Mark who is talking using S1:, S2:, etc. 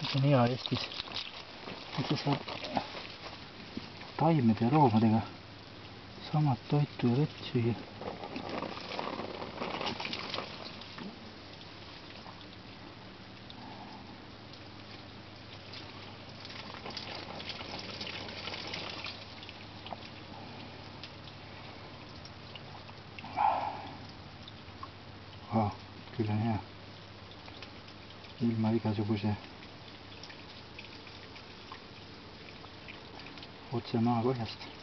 S1: see on hea Eestis, et sa saad taimede ja loomadega samad toitu ja vett süüa. Küll on hea, ilma igasuguse otse maapõhjast.